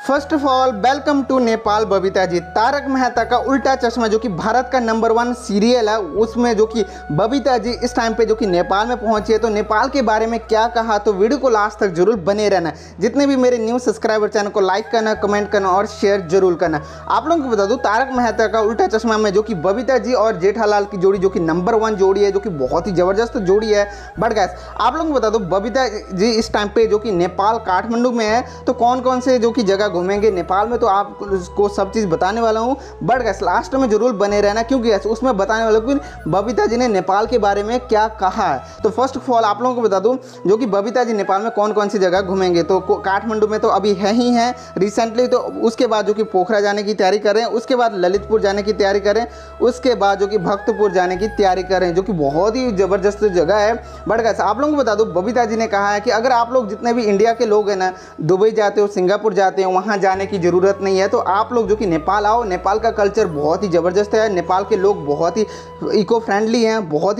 First of all welcome to Nepal Babita ji. Taarak Mehta Ka Ooltah चश्मा जो कि भारत का नंबर 1 सीरियल है, उसमें जो कि बबीता जी इस टाइम पे जो कि नेपाल में पहुंची है, तो नेपाल के बारे में क्या कहा, तो वीडियो को लास्ट तक जरूर बने रहना। जितने भी मेरे न्यू सब्सक्राइबर चैनल को लाइक करना, कमेंट करना और शेयर जरूर करना। आप लोगों को बता दूं, तारक मेहता का उल्टा चश्मा में जो कि बबीता जी और जेठालाल की जोड़ी जो कि नंबर 1 जोड़ी है, जो कि बहुत ही जबरदस्त जोड़ी है। बट गाइस आप लोगों को बता दूं, बबीता जी इस टाइम पे जो कि नेपाल काठमांडू में है, तो कौन कौन से जो कि जगह घूमेंगे नेपाल में, तो आपको सब चीज़ बताने वाला हूँ। बट गाइस लास्ट में जरूर बने रहना, क्योंकि उसमें बताने वाला हूँ कि बबीता जी ने नेपाल के बारे में क्या कहा है। तो फर्स्ट ऑफ ऑल आप लोगों को बता दूं, जो कि बबीता जी नेपाल में कौन कौन सी जगह घूमेंगे, तो काठमांडू में तो अभी है ही है रिसेंटली, तो उसके बाद जो कि पोखरा जाने की तैयारी कर रहे हैं, उसके बाद ललितपुर जाने की तैयारी कर रहे हैं, उसके बाद जो कि भक्तपुर जाने की तैयारी कर रहे हैं, जो कि बहुत ही ज़बरदस्त जगह है। बट गाइस आप लोगों को बता दूं, बबीता जी ने कहा है कि अगर आप लोग जितने भी इंडिया के लोग हैं ना, दुबई जाते हो, सिंगापुर जाते हो, वहाँ जाने की ज़रूरत नहीं है, तो आप लोग जो कि नेपाल आओ। नेपाल का कल्चर बहुत ही ज़बरदस्त है, नेपाल के लोग बहुत ही इको फ्रेंडली हैं, बहुत ही